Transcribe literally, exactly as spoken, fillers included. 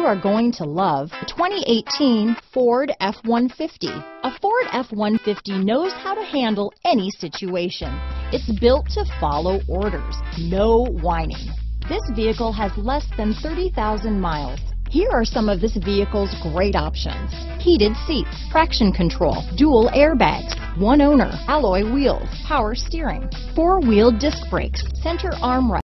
are going to love the twenty eighteen Ford F one fifty. A Ford F one fifty knows how to handle any situation. It's built to follow orders, no whining. This vehicle has less than thirty thousand miles. Here are some of this vehicle's great options: heated seats, traction control, dual airbags, one owner, alloy wheels, power steering, four-wheel disc brakes, center armrest,